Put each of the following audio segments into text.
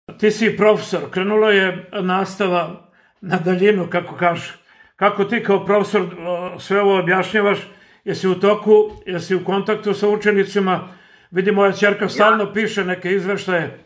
Ti si profesor, krenula je nastava na daljinu, kako kažu. Kako ti kao profesor sve ovo objašnjavaš? Jesi u toku, jesi u kontaktu sa učenicima? Vidi, moja ćerka stalno piše neke izveštaje.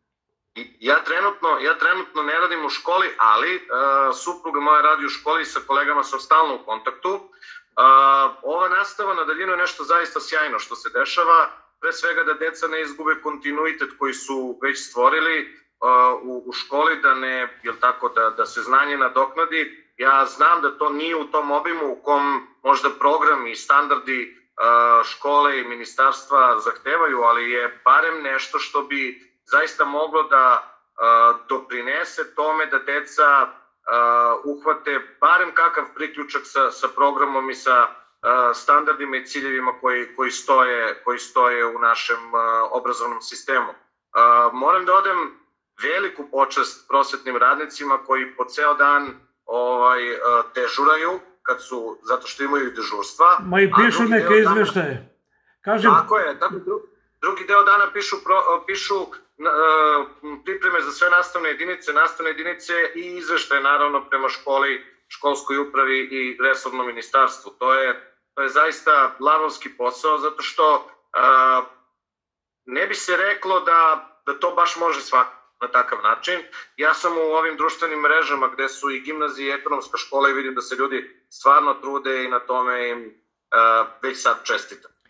Ja trenutno ne radim u školi, ali supruga moja radi u školi i sa kolegama sam stalno u kontaktu. Ova nastava na daljinu je nešto zaista sjajno što se dešava. Pre svega da deca ne izgube kontinuitet koji su već stvorili u školi, da se znanje nadoknadi. Ja znam da to nije u tom obimu u kom možda program i standardi škole i ministarstva zahtevaju, ali je barem nešto što bi zaista moglo da doprinese tome da deca uhvate barem kakav priključak sa programom i sa standardima i ciljevima koji stoje u našem obrazovnom sistemu. Moram da odam veliku počast prosvetnim radnicima koji po ceo dan dežuraju, zato što imaju dežurstva. Ma i pišu neke izveštaje. Tako je, drugi deo dana pišu pripreme za sve nastavne jedinice i izveštaje naravno prema školi, školskoj upravi i resornom ministarstvu. To je zaista lavovski posao, zato što ne bi se reklo da to baš može svako na takav način. Ja sam u ovim društvenim mrežama gde su i gimnazije i ekonomska škola i vidim da se ljudi stvarno trude i na tome im već sad čestitam.